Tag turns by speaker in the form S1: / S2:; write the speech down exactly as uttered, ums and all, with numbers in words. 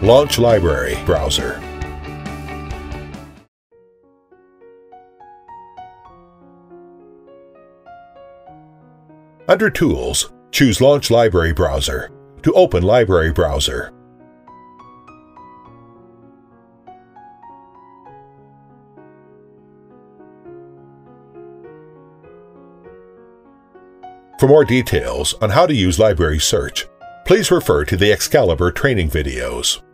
S1: Launch Library browser. Under Tools, choose Launch Library Browser to open Library Browser. For more details on how to use Library Search, please refer to the Excalibur training videos.